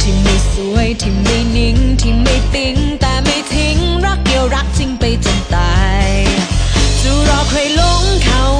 ที่ไม่สวยที่ไม่นิ่งที่ไม่ปิ๊งแต่ไม่ทิ้งรักเดียวรักจริงไปจนตายจะรอใครหลงเขา